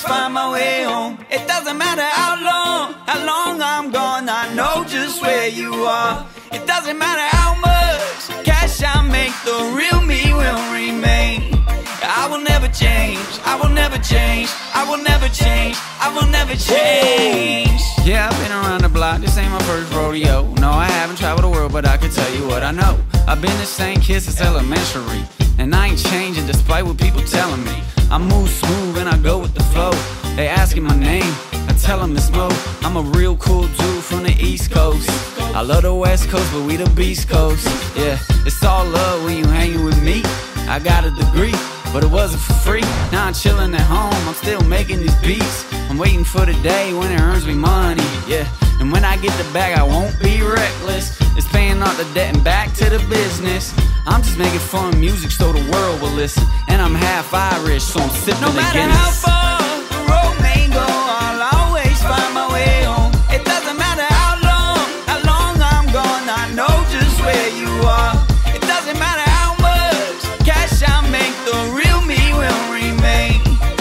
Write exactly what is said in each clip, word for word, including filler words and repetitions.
always find my way home. It doesn't matter how long, how long I'm gone, I know just where you are. It doesn't matter how much cash I make, the real me will remain. I will never change, I will never change, I will never change, I will never change. Yeah, I've been around the block, this ain't my first rodeo. No, I haven't traveled the world, but I can tell you what I know. I've been the same kid since elementary, and I ain't changing despite what people telling me. I move smooth and I go with the flow. They asking my name, I tell them it's Mo. I'm a real cool dude from the East Coast. I love the West Coast, but we the Beast Coast. Yeah, it's all love when you hanging with me. I got a degree, but it wasn't for free. Now I'm chilling at home, I'm still making these beats. I'm waiting for the day when it earns me money, yeah. And when I get the bag, I won't be reckless. It's paying off the debt and back to the business. I'm just making fun music so the world will listen. And I'm half Irish, so I'm sipping no the Guinness. No matter how far the road may go, I'll always find my way home. It doesn't matter how long, how long I'm gone, I know just where you are. It doesn't matter how much cash I make, the real me will remain.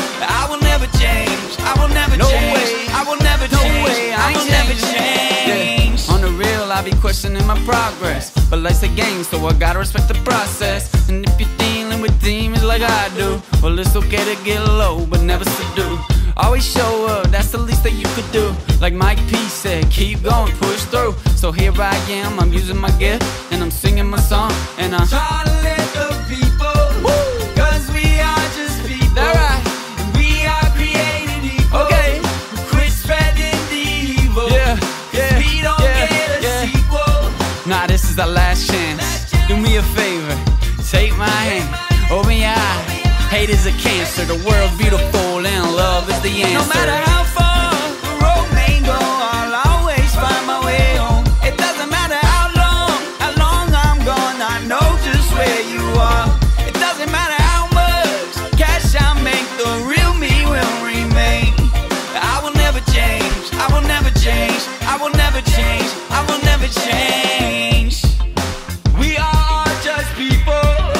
I will never change, I will never no change, way. I will never no change, way. I will never change. Yeah. On the real, I be questioning my progress, but life's a game, so I gotta respect the process. And if you're dealing with demons like I do, well, it's okay to get low, but never subdue. Always show up, that's the least that you could do. Like Mike P said, keep going, push through. So here I am, I'm using my gift, and I'm singing my song, and I'm trying to let the people, woo, cause we are just people. All right. And we are created equal. Okay. Quit spreading the evil. Yeah, yeah, we don't yeah, get a yeah. sequel. Nah, this is our last chance. Last chance. Do me a favor, take my hand, open your eye. Hate is a cancer, the world's beautiful and love is the answer. No matter how far the road may go, I'll always find my way home. It doesn't matter how long, how long I'm gone, I know just where you are. It doesn't matter how much cash I make, the real me will remain. I will never change, I will never change, I will never change, I will never change. We are just people.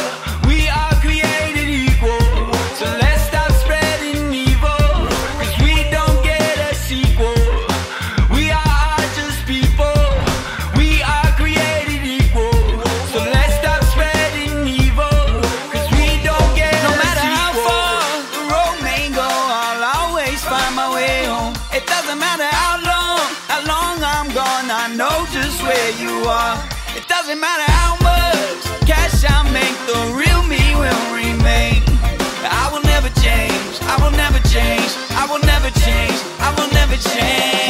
It doesn't matter how long, how long I'm gone, I know just where you are. It doesn't matter how much cash I make, the real me will remain. I will never change, I will never change, I will never change, I will never change.